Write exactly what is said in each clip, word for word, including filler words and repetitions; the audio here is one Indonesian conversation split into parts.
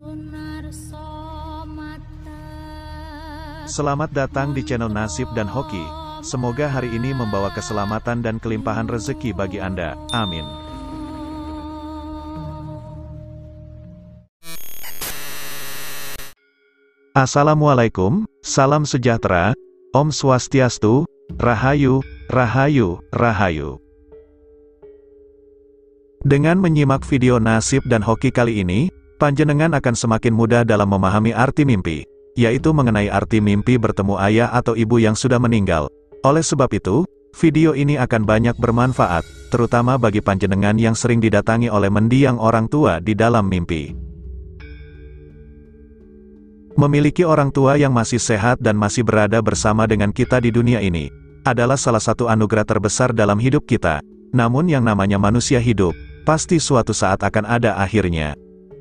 Selamat datang di channel Nasib dan Hoki. Semoga hari ini membawa keselamatan dan kelimpahan rezeki bagi Anda. Amin. Assalamualaikum, salam sejahtera, Om Swastiastu, Rahayu, Rahayu, Rahayu. Dengan menyimak video Nasib dan Hoki kali ini, panjenengan akan semakin mudah dalam memahami arti mimpi, yaitu mengenai arti mimpi bertemu ayah atau ibu yang sudah meninggal. Oleh sebab itu, video ini akan banyak bermanfaat, terutama bagi panjenengan yang sering didatangi oleh mendiang orang tua di dalam mimpi. Memiliki orang tua yang masih sehat dan masih berada bersama dengan kita di dunia ini, adalah salah satu anugerah terbesar dalam hidup kita. Namun yang namanya manusia hidup, pasti suatu saat akan ada akhirnya.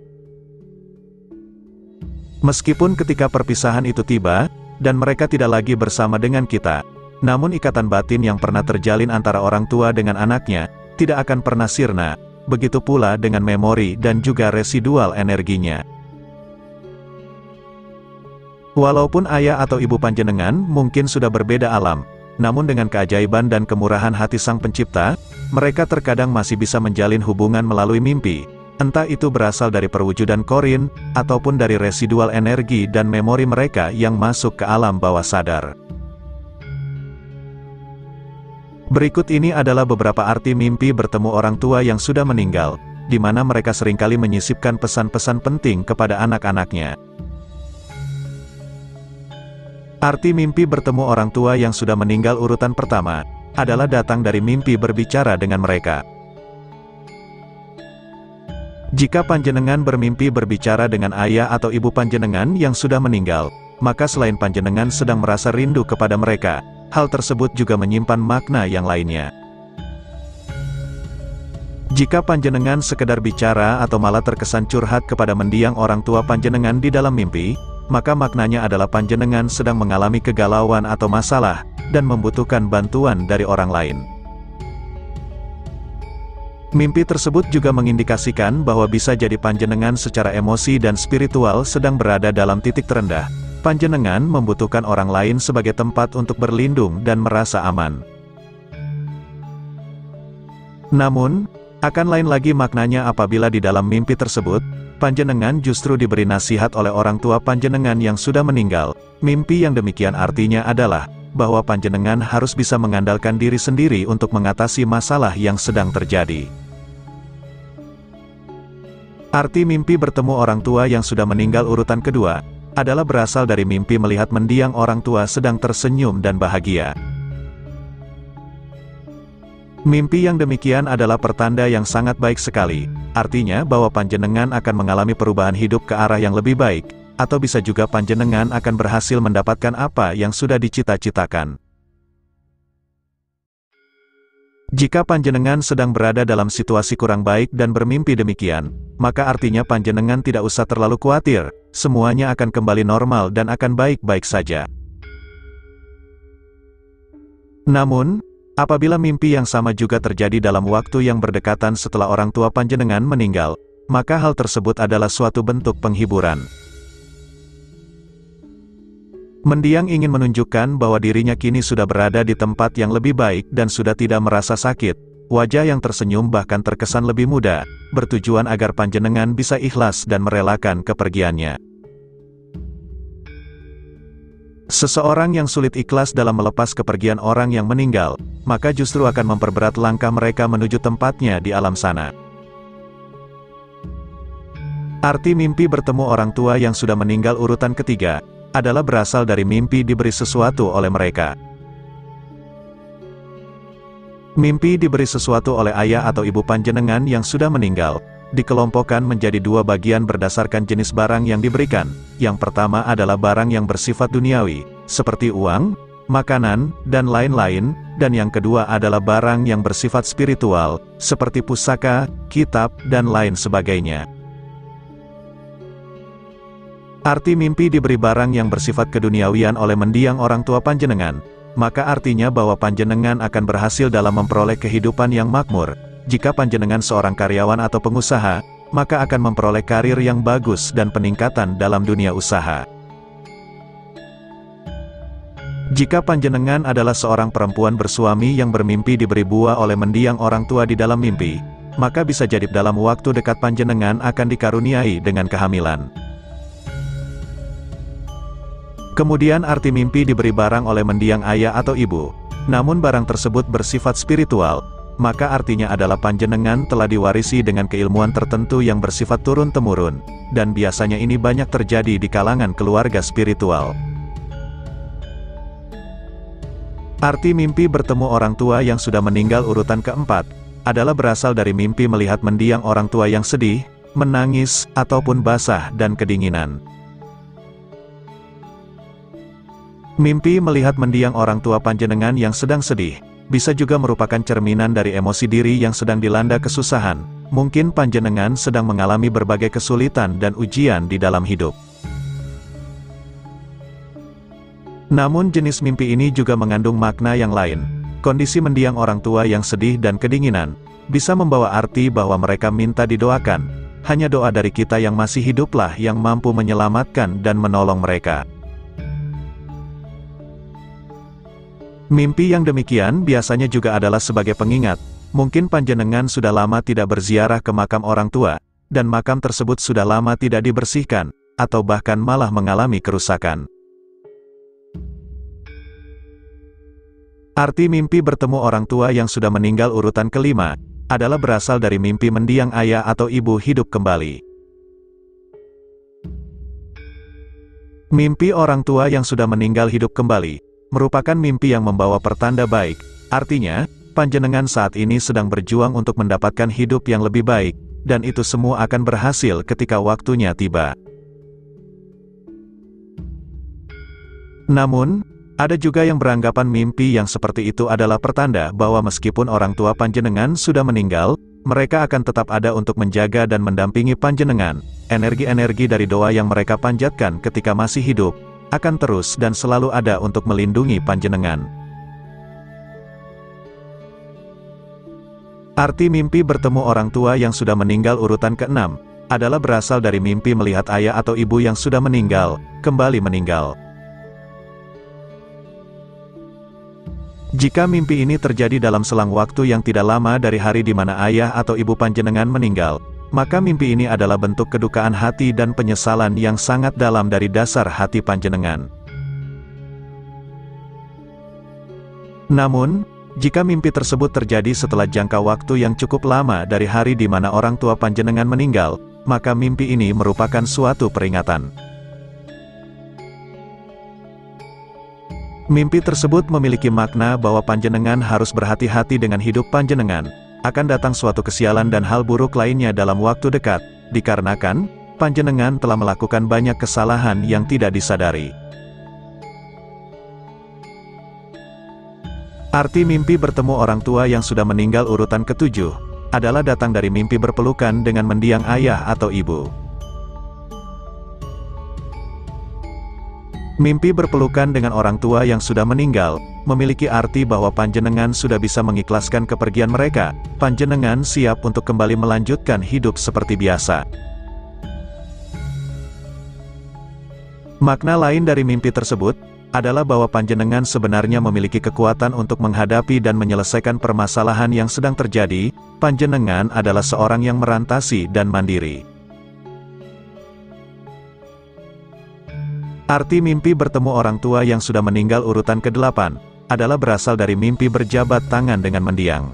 Meskipun ketika perpisahan itu tiba, dan mereka tidak lagi bersama dengan kita, namun ikatan batin yang pernah terjalin antara orang tua dengan anaknya, tidak akan pernah sirna, begitu pula dengan memori dan juga residual energinya. Walaupun ayah atau ibu panjenengan mungkin sudah berbeda alam, namun dengan keajaiban dan kemurahan hati Sang Pencipta, mereka terkadang masih bisa menjalin hubungan melalui mimpi, entah itu berasal dari perwujudan korin, ataupun dari residual energi dan memori mereka yang masuk ke alam bawah sadar. Berikut ini adalah beberapa arti mimpi bertemu orang tua yang sudah meninggal, di mana mereka seringkali menyisipkan pesan-pesan penting kepada anak-anaknya. Arti mimpi bertemu orang tua yang sudah meninggal urutan pertama, adalah datang dari mimpi berbicara dengan mereka. Jika panjenengan bermimpi berbicara dengan ayah atau ibu panjenengan yang sudah meninggal, maka selain panjenengan sedang merasa rindu kepada mereka, hal tersebut juga menyimpan makna yang lainnya. Jika panjenengan sekedar bicara atau malah terkesan curhat kepada mendiang orang tua panjenengan di dalam mimpi, maka maknanya adalah panjenengan sedang mengalami kegalauan atau masalah, dan membutuhkan bantuan dari orang lain. Mimpi tersebut juga mengindikasikan bahwa bisa jadi panjenengan secara emosi dan spiritual sedang berada dalam titik terendah. Panjenengan membutuhkan orang lain sebagai tempat untuk berlindung dan merasa aman. Namun, akan lain lagi maknanya apabila di dalam mimpi tersebut, panjenengan justru diberi nasihat oleh orang tua panjenengan yang sudah meninggal. Mimpi yang demikian artinya adalah, bahwa panjenengan harus bisa mengandalkan diri sendiri untuk mengatasi masalah yang sedang terjadi. Arti mimpi bertemu orang tua yang sudah meninggal urutan kedua, adalah berasal dari mimpi melihat mendiang orang tua sedang tersenyum dan bahagia. Mimpi yang demikian adalah pertanda yang sangat baik sekali, artinya bahwa panjenengan akan mengalami perubahan hidup ke arah yang lebih baik, atau bisa juga panjenengan akan berhasil mendapatkan apa yang sudah dicita-citakan. Jika panjenengan sedang berada dalam situasi kurang baik dan bermimpi demikian, maka artinya panjenengan tidak usah terlalu khawatir, semuanya akan kembali normal dan akan baik-baik saja. Namun, apabila mimpi yang sama juga terjadi dalam waktu yang berdekatan setelah orang tua panjenengan meninggal, maka hal tersebut adalah suatu bentuk penghiburan. Mendiang ingin menunjukkan bahwa dirinya kini sudah berada di tempat yang lebih baik dan sudah tidak merasa sakit. Wajah yang tersenyum bahkan terkesan lebih muda, bertujuan agar panjenengan bisa ikhlas dan merelakan kepergiannya. Seseorang yang sulit ikhlas dalam melepas kepergian orang yang meninggal, maka justru akan memperberat langkah mereka menuju tempatnya di alam sana. Arti mimpi bertemu orang tua yang sudah meninggal urutan ketiga, adalah berasal dari mimpi diberi sesuatu oleh mereka. Mimpi diberi sesuatu oleh ayah atau ibu panjenengan yang sudah meninggal, dikelompokkan menjadi dua bagian berdasarkan jenis barang yang diberikan. Yang pertama adalah barang yang bersifat duniawi, seperti uang, makanan, dan lain-lain, dan yang kedua adalah barang yang bersifat spiritual, seperti pusaka, kitab, dan lain sebagainya. Arti mimpi diberi barang yang bersifat keduniawian oleh mendiang orang tua panjenengan, maka artinya bahwa panjenengan akan berhasil dalam memperoleh kehidupan yang makmur. Jika panjenengan seorang karyawan atau pengusaha, maka akan memperoleh karir yang bagus dan peningkatan dalam dunia usaha. Jika panjenengan adalah seorang perempuan bersuami yang bermimpi diberi buah oleh mendiang orang tua di dalam mimpi, maka bisa jadi dalam waktu dekat panjenengan akan dikaruniai dengan kehamilan. Kemudian arti mimpi diberi barang oleh mendiang ayah atau ibu, namun barang tersebut bersifat spiritual, maka artinya adalah panjenengan telah diwarisi dengan keilmuan tertentu yang bersifat turun-temurun, dan biasanya ini banyak terjadi di kalangan keluarga spiritual. Arti mimpi bertemu orang tua yang sudah meninggal urutan keempat, adalah berasal dari mimpi melihat mendiang orang tua yang sedih, menangis, ataupun basah dan kedinginan. Mimpi melihat mendiang orang tua panjenengan yang sedang sedih, bisa juga merupakan cerminan dari emosi diri yang sedang dilanda kesusahan. Mungkin panjenengan sedang mengalami berbagai kesulitan dan ujian di dalam hidup. Namun jenis mimpi ini juga mengandung makna yang lain. Kondisi mendiang orang tua yang sedih dan kedinginan, bisa membawa arti bahwa mereka minta didoakan. Hanya doa dari kita yang masih hiduplah yang mampu menyelamatkan dan menolong mereka. Mimpi yang demikian biasanya juga adalah sebagai pengingat. Mungkin panjenengan sudah lama tidak berziarah ke makam orang tua, dan makam tersebut sudah lama tidak dibersihkan, atau bahkan malah mengalami kerusakan. Arti mimpi bertemu orang tua yang sudah meninggal urutan kelima, adalah berasal dari mimpi mendiang ayah atau ibu hidup kembali. Mimpi orang tua yang sudah meninggal hidup kembali, merupakan mimpi yang membawa pertanda baik. Artinya, panjenengan saat ini sedang berjuang untuk mendapatkan hidup yang lebih baik, dan itu semua akan berhasil ketika waktunya tiba. Namun, ada juga yang beranggapan mimpi yang seperti itu adalah pertanda bahwa meskipun orang tua panjenengan sudah meninggal, mereka akan tetap ada untuk menjaga dan mendampingi panjenengan. Energi-energi dari doa yang mereka panjatkan ketika masih hidup, akan terus dan selalu ada untuk melindungi panjenengan. Arti mimpi bertemu orang tua yang sudah meninggal urutan keenam, adalah berasal dari mimpi melihat ayah atau ibu yang sudah meninggal, kembali meninggal. Jika mimpi ini terjadi dalam selang waktu yang tidak lama dari hari di mana ayah atau ibu panjenengan meninggal, maka mimpi ini adalah bentuk kedukaan hati dan penyesalan yang sangat dalam dari dasar hati panjenengan. Namun, jika mimpi tersebut terjadi setelah jangka waktu yang cukup lama dari hari di mana orang tua panjenengan meninggal, maka mimpi ini merupakan suatu peringatan. Mimpi tersebut memiliki makna bahwa panjenengan harus berhati-hati dengan hidup panjenengan. Akan datang suatu kesialan dan hal buruk lainnya dalam waktu dekat, dikarenakan panjenengan telah melakukan banyak kesalahan yang tidak disadari. Arti mimpi bertemu orang tua yang sudah meninggal urutan ketujuh, adalah datang dari mimpi berpelukan dengan mendiang ayah atau ibu. Mimpi berpelukan dengan orang tua yang sudah meninggal, memiliki arti bahwa panjenengan sudah bisa mengikhlaskan kepergian mereka, panjenengan siap untuk kembali melanjutkan hidup seperti biasa. Makna lain dari mimpi tersebut, adalah bahwa panjenengan sebenarnya memiliki kekuatan untuk menghadapi dan menyelesaikan permasalahan yang sedang terjadi. Panjenengan adalah seorang yang merantasi dan mandiri. Arti mimpi bertemu orang tua yang sudah meninggal urutan kedelapan, adalah berasal dari mimpi berjabat tangan dengan mendiang.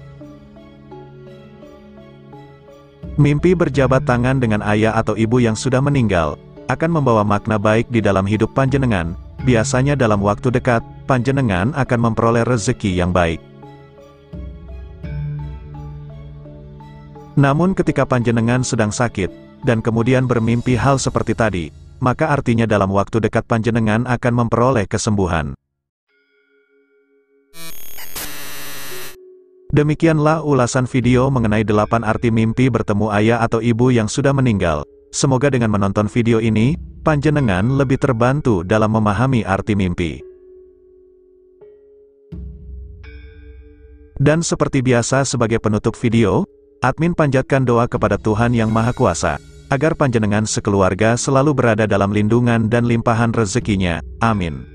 Mimpi berjabat tangan dengan ayah atau ibu yang sudah meninggal, akan membawa makna baik di dalam hidup panjenengan. Biasanya dalam waktu dekat, panjenengan akan memperoleh rezeki yang baik. Namun ketika panjenengan sedang sakit, dan kemudian bermimpi hal seperti tadi, maka artinya dalam waktu dekat panjenengan akan memperoleh kesembuhan. Demikianlah ulasan video mengenai delapan arti mimpi bertemu ayah atau ibu yang sudah meninggal. Semoga dengan menonton video ini, panjenengan lebih terbantu dalam memahami arti mimpi. Dan seperti biasa sebagai penutup video, Admin panjatkan doa kepada Tuhan Yang Maha Kuasa, agar panjenengan sekeluarga selalu berada dalam lindungan dan limpahan rezekinya. Amin.